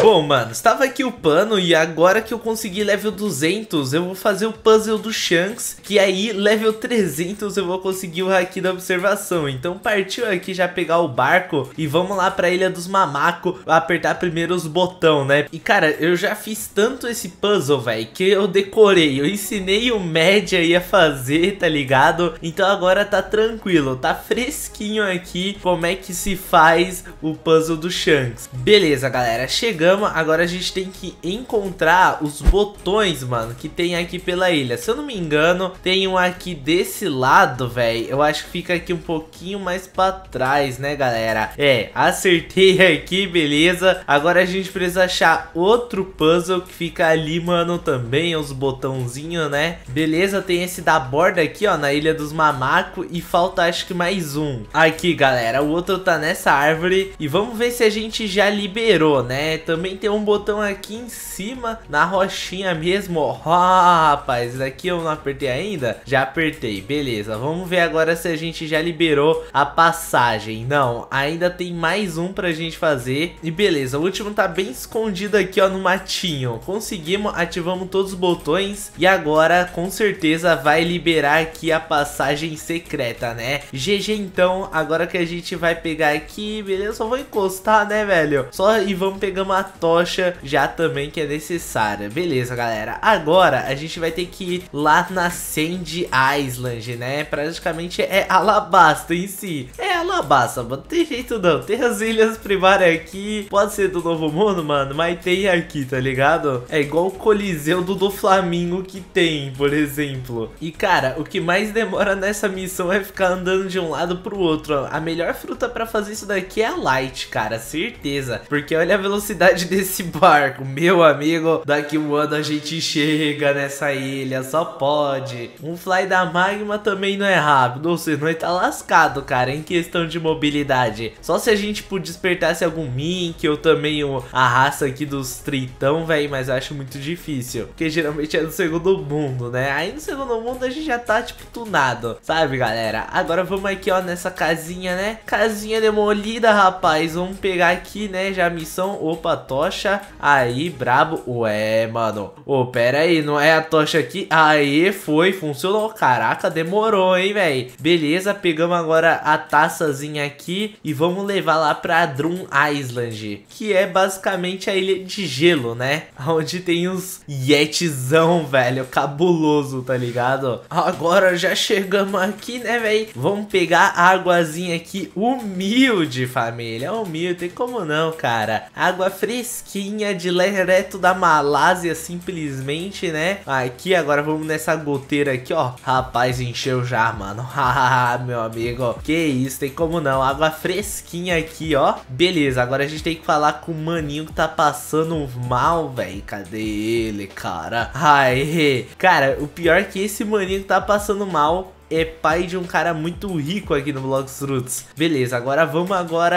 Bom, mano, estava aqui o pano e agora que eu consegui level 200, eu vou fazer o puzzle do Shanks, que aí level 300 eu vou conseguir o haki da observação. Então partiu aqui já pegar o barco e vamos lá pra Ilha dos Mamacos, apertar primeiro os botões, né? E cara, eu já fiz tanto esse puzzle, velho, que eu decorei, eu ensinei o Média aí a fazer, tá ligado? Então agora tá tranquilo, tá fresquinho aqui como é que se faz o puzzle do Shanks. Beleza, galera, chegamos. Agora a gente tem que encontrar os botões, mano, que tem aqui pela ilha. Se eu não me engano, tem um aqui desse lado, velho. Eu acho que fica aqui um pouquinho mais pra trás, né, galera? É, acertei aqui, beleza. Agora a gente precisa achar outro puzzle que fica ali, mano, também, os botãozinhos, né? Beleza, tem esse da borda aqui, ó, na Ilha dos Mamacos. E falta, acho que mais um. Aqui, galera, o outro tá nessa árvore. E vamos ver se a gente já liberou, né? Também tem um botão aqui em cima, na rochinha mesmo, ó. Rapaz, esse daqui eu não apertei ainda? Já apertei, beleza. Vamos ver agora se a gente já liberou a passagem. Não, ainda tem mais um pra gente fazer. E beleza, o último tá bem escondido aqui, ó, no matinho. Conseguimos, ativamos todos os botões. E agora, com certeza, vai liberar aqui a passagem secreta, né? GG, então, agora que a gente vai pegar aqui, beleza? Só vou encostar, né, velho? Só e vamos pegar uma tocha já também que é necessária. Beleza, galera. Agora a gente vai ter que ir lá na Sandy Island, né? Praticamente é Alabasta em si. É Alabasta, mano. Não tem jeito não. Tem as ilhas primárias aqui. Pode ser do Novo Mundo, mano, mas tem aqui, tá ligado? É igual o Coliseu do Flamingo que tem, por exemplo. E, cara, o que mais demora nessa missão é ficar andando de um lado pro outro. A melhor fruta pra fazer isso daqui é a Light, cara. Certeza. Porque olha a velocidade desse barco, meu amigo. Daqui um ano a gente chega nessa ilha, só pode. Um fly da Magma também não é rápido, ou seja, nós tá lascado, cara, em questão de mobilidade. Só se a gente despertasse algum Mink ou também a raça aqui dos Tritão, velho, mas eu acho muito difícil, porque geralmente é no segundo mundo, né? Aí no segundo mundo a gente já tá, tipo, tunado, sabe, galera? Agora vamos aqui, ó, nessa casinha, né? Casinha demolida, rapaz. Vamos pegar aqui, né, já a missão. Opa, tocha. Aí, brabo. Ué, mano. Ô, pera aí, não é a tocha aqui? Aí, foi, funcionou. Caraca, demorou, hein, velho. Beleza, pegamos agora a taçazinha aqui e vamos levar lá pra Drum Island, que é basicamente a ilha de gelo, né? Onde tem uns yetzão, velho, cabuloso, tá ligado? Agora já chegamos aqui, né, velho? Vamos pegar a águazinha aqui, humilde, família. Humilde, tem como não, cara. Água fresquinha direto da Malásia, simplesmente, né? Aqui, agora vamos nessa goteira aqui, ó. Rapaz, encheu já, mano. Hahaha, meu amigo. Que isso, tem como não. Água fresquinha aqui, ó. Beleza, agora a gente tem que falar com o maninho que tá passando mal, velho. Cadê ele, cara? Ai, cara, o pior é que esse maninho que tá passando mal é pai de um cara muito rico aqui no Blox Fruits. Beleza, agora vamos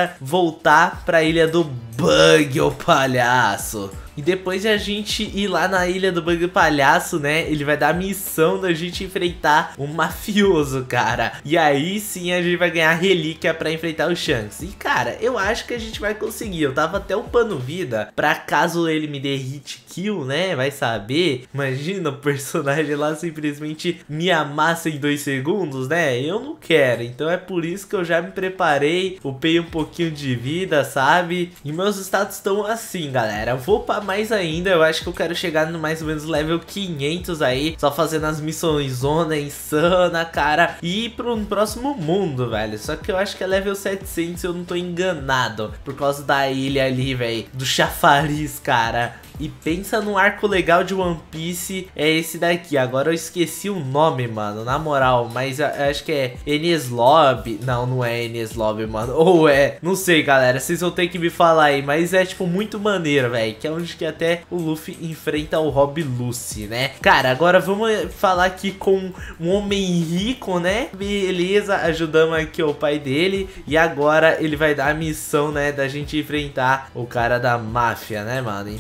voltar pra ilha do Bug, o palhaço. E depois de a gente ir lá na ilha do Bug Palhaço, né, ele vai dar a missão da gente enfrentar um mafioso, cara. E aí sim a gente vai ganhar relíquia pra enfrentar o Shanks. E, cara, eu acho que a gente vai conseguir. Eu tava até upando vida pra caso ele me dê hit kill, né, vai saber. Imagina o personagem lá simplesmente me amassa em 2 segundos, né. Eu não quero. Então é por isso que eu já me preparei, upei um pouquinho de vida, sabe. E meus status estão assim, galera. Eu vou upar mais ainda, eu acho que eu quero chegar no mais ou menos level 500 aí, só fazendo as missões zona insana, cara, e ir pro próximo mundo, velho. Só que eu acho que é level 700 se eu não tô enganado, por causa da ilha ali, velho, do chafariz, cara. E pensa num arco legal de One Piece, é esse daqui. Agora eu esqueci o nome, mano, na moral, mas eu acho que é Enies Lobby. Não, não é Enies Lobby, mano. Ou é, não sei, galera, vocês vão ter que me falar aí. Mas é, tipo, muito maneiro, velho. Que é onde que até o Luffy enfrenta o Rob Lucy, né? Cara, agora vamos falar aqui com um homem rico, né? Beleza, ajudamos aqui o pai dele. E agora ele vai dar a missão, né, da gente enfrentar o cara da máfia, né, mano? Então vamos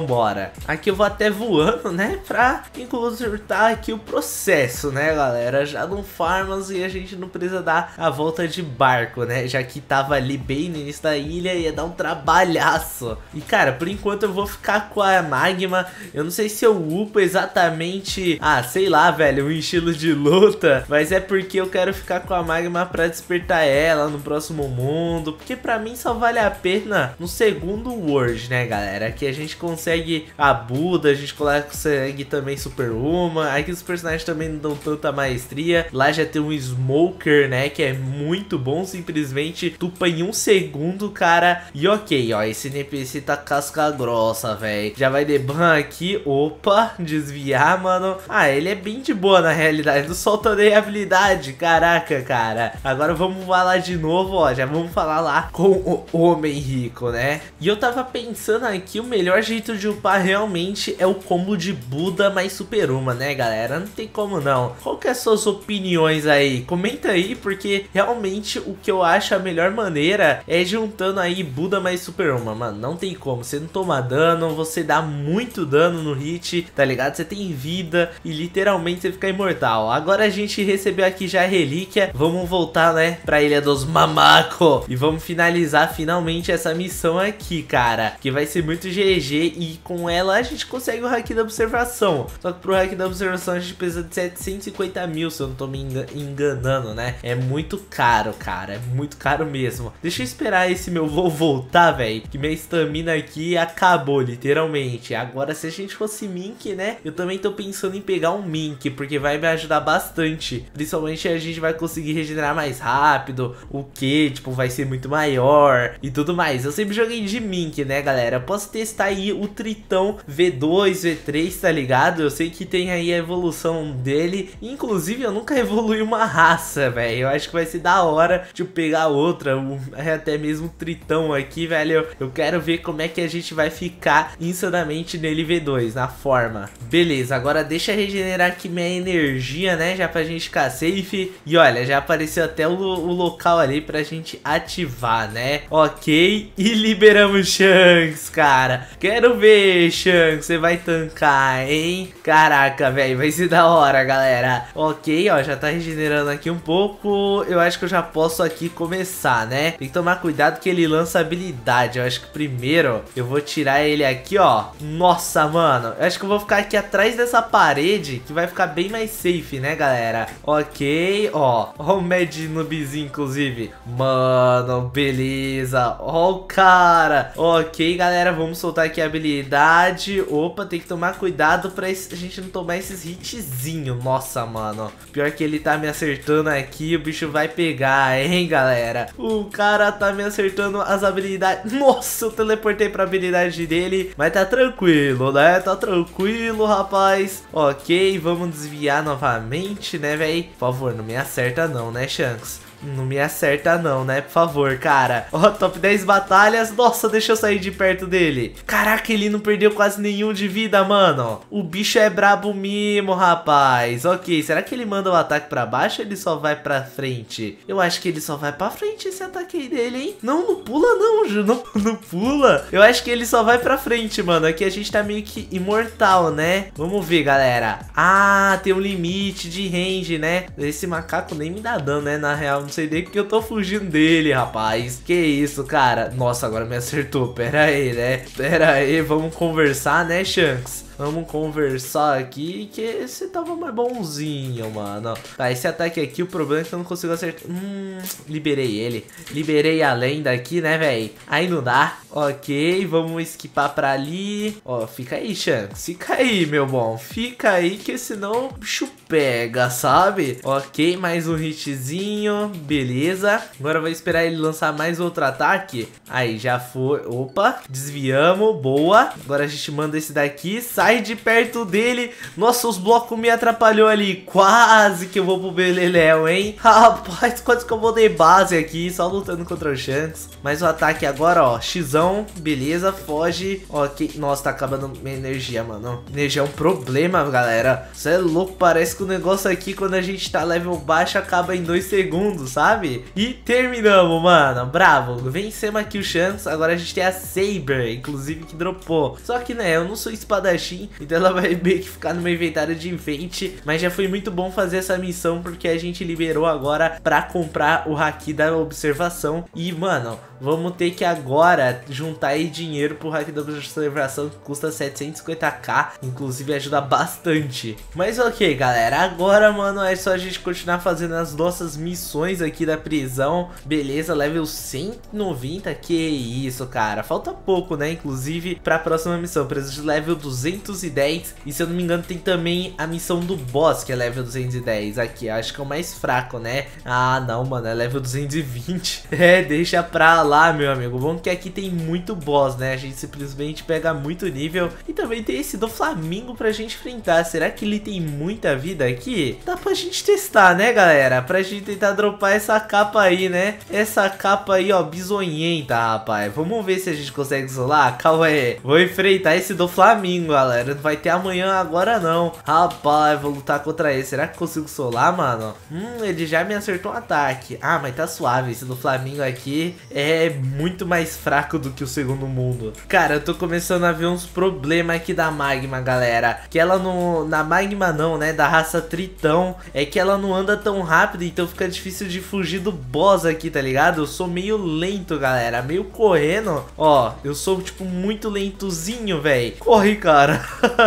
vambora. Aqui eu vou até voando, né, pra encurtar aqui o processo, né, galera, já no Farmas e a gente não precisa dar a volta de barco, né, já que tava ali bem no início da ilha, ia dar um trabalhaço. E cara, por enquanto eu vou ficar com a Magma. Eu não sei se eu upo exatamente, sei lá, velho, um estilo de luta, mas é porque eu quero ficar com a Magma pra despertar ela no próximo mundo, porque pra mim só vale a pena no segundo World, né, galera, que a gente consegue a Buda, a gente consegue também Superwoman, aqui os personagens também não dão tanta maestria, lá já tem um Smoker, né, que é muito bom, simplesmente tupa em um segundo, cara, e ok, ó, esse NPC tá casca grossa, velho, já vai deban aqui, opa, desviar, mano, ele é bem de boa na realidade, não solta nem a habilidade, caraca, cara, agora vamos falar de novo, ó, já vamos falar lá com o homem rico, né, e eu tava pensando aqui, o melhor jeito de upar realmente é o combo de Buda mais Superwoman, né, galera, não tem como não. Qual que é as suas opiniões aí? Comenta aí, porque realmente o que eu acho a melhor maneira é juntando aí Buda mais Superwoman, mano, não tem como, você não toma dano, você dá muito dano no hit, tá ligado? Você tem vida e literalmente você fica imortal. Agora a gente recebeu aqui já a relíquia, vamos voltar, né, pra Ilha dos Mamako e vamos finalizar finalmente essa missão aqui, cara, que vai ser muito GG e com ela a gente consegue o hack da observação. Só que pro hack da observação a gente precisa de 750 mil, se eu não tô me enganando, né? É muito caro, cara, é muito caro mesmo. Deixa eu esperar esse meu voo voltar, velho, que minha estamina aqui acabou, literalmente. Agora se a gente fosse Mink, né, eu também tô pensando em pegar um Mink, porque vai me ajudar bastante. Principalmente a gente vai conseguir regenerar mais rápido, o que, tipo, vai ser muito maior e tudo mais. Eu sempre joguei de Mink, né, galera? Eu posso testar aí o Tritão V2, V3, tá ligado? Eu sei que tem aí a evolução dele. Inclusive, eu nunca evolui uma raça, velho. Eu acho que vai ser da hora de pegar outra, até mesmo o Tritão aqui, velho. Eu quero ver como é que a gente vai ficar insanamente nele V2, na forma. Beleza, agora deixa eu regenerar aqui minha energia, né? Já pra gente ficar safe. E olha, já apareceu até o local ali pra gente ativar, né? Ok, e liberamos Shanks, cara. Quero ver, Shanks, você vai tancar, hein? Caraca, velho, vai ser da hora, galera. Ok, ó, já tá regenerando aqui um pouco. Eu acho que eu já posso aqui começar, né? Tem que tomar cuidado que ele lança habilidade. Eu acho que primeiro eu vou tirar ele aqui, ó. Nossa, mano, eu acho que eu vou ficar aqui atrás dessa parede, que vai ficar bem mais safe, né, galera? Ok, ó o Mad Noobzinho, inclusive. Mano, beleza. Ó o cara. Ok, galera, vamos soltar aqui a habilidade. Opa, tem que tomar cuidado pra a gente não tomar esses hitzinhos. Nossa, mano, pior que ele tá me acertando aqui, o bicho vai pegar, hein, galera. O cara tá me acertando as habilidades. Nossa, eu teleportei pra habilidade dele, mas tá tranquilo, né? Tá tranquilo, rapaz. Ok, vamos desviar novamente, né, velho? Por favor, não me acerta não, né, Shanks? Não me acerta não, né? Por favor, cara. Ó, top 10 batalhas. Nossa, deixa eu sair de perto dele. Caraca, ele não perdeu quase nenhum de vida, mano. O bicho é brabo mesmo, rapaz. Ok, será que ele manda o ataque pra baixo ou ele só vai pra frente? Eu acho que ele só vai pra frente esse ataque aí dele, hein? Não, não pula não, Ju. Não pula. Eu acho que ele só vai pra frente, mano. Aqui a gente tá meio que imortal, né? Vamos ver, galera. Tem um limite de range, né? Esse macaco nem me dá dano, né? Na real, não sei nem porque eu tô fugindo dele, rapaz. Que isso, cara. Nossa, agora me acertou. Pera aí, né? Pera aí, vamos conversar, né, Shanks? Vamos conversar aqui, que você tava mais bonzinho, mano. Tá, esse ataque aqui, o problema é que eu não consigo acertar. Liberei ele. Liberei a lenda aqui, né, velho? Aí não dá. Ok, vamos esquipar pra ali. Ó, fica aí, Shanks. Fica aí, meu bom. Fica aí, que senão o bicho pega, sabe? Ok, mais um hitzinho. Beleza. Agora eu vou esperar ele lançar mais outro ataque. Aí, já foi. Opa, desviamos. Boa. Agora a gente manda esse daqui. Sai sai de perto dele. Nossa, os blocos me atrapalhou ali. Quase que eu vou pro Beleléu, hein? Rapaz, quase que eu vou de base aqui, só lutando contra o Shanks. Mas o ataque agora, ó, Xão, beleza, foge. Ok, nossa, tá acabando minha energia, mano. Energia é um problema, galera. Você é louco, parece que o negócio aqui, quando a gente tá level baixo, acaba em 2 segundos, sabe? E terminamos, mano, bravo. Vencemos aqui o Shanks, agora a gente tem a Saber, inclusive, que dropou. Só que, né, eu não sou espadachim, então ela vai meio que ficar no meu inventário de enfeite. Mas já foi muito bom fazer essa missão, porque a gente liberou agora pra comprar o Haki da observação. E, mano, vamos ter que agora juntar aí dinheiro pro Haki da observação, que custa 750k, inclusive ajuda bastante. Mas ok, galera, agora, mano, é só a gente continuar fazendo as nossas missões aqui da prisão. Beleza, level 190, que isso, cara, falta pouco, né, inclusive pra próxima missão, preciso de level 210. E se eu não me engano tem também a missão do boss, que é level 210 aqui, acho que é o mais fraco, né? Ah, não, mano, é level 220. É, deixa pra lá, meu amigo. Bom que aqui tem muito boss, né? A gente simplesmente pega muito nível. E também tem esse do Flamingo pra gente enfrentar. Será que ele tem muita vida aqui? Dá pra gente testar, né, galera? Pra gente tentar dropar essa capa aí, né? Essa capa aí, ó, bizonhenta, rapaz. Vamos ver se a gente consegue isolar. Calma aí. Vou enfrentar esse do Flamingo, galera. Não vai ter amanhã agora, não. Rapaz, vou lutar contra ele. Será que consigo solar, mano? Ele já me acertou um ataque. Ah, mas tá suave. Esse do Flamingo aqui é muito mais fraco do que o segundo mundo. Cara, eu tô começando a ver uns problemas aqui da Magma, galera. Que ela não... Na Magma não, né? Da raça Tritão. É que ela não anda tão rápido, então fica difícil de fugir do boss aqui, tá ligado? Eu sou meio lento, galera. Meio correndo. Ó, eu sou, tipo, muito lentozinho, velho. Corre, cara.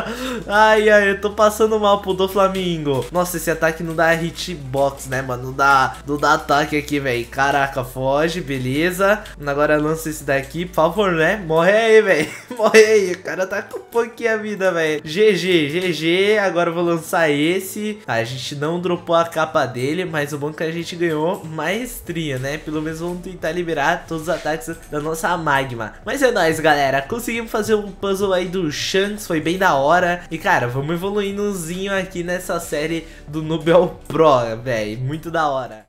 Ai, ai, eu tô passando mal pro do Flamingo. Nossa, esse ataque não dá hitbox, né, mano? Não dá ataque aqui, velho. Caraca, foge, beleza. Agora lança esse daqui, por favor, né? Morre aí, velho. Morre aí. O cara tá com pouquinha vida, velho. GG, GG. Agora eu vou lançar esse. A gente não dropou a capa dele, mas o bom é que a gente ganhou maestria, né? Pelo menos vamos tentar liberar todos os ataques da nossa Magma. Mas é nóis, galera. Conseguimos fazer um puzzle aí do Shanks. Foi bem da hora. E, cara, vamos evoluindozinho aqui nessa série do Nubel Pro, velho. Muito da hora.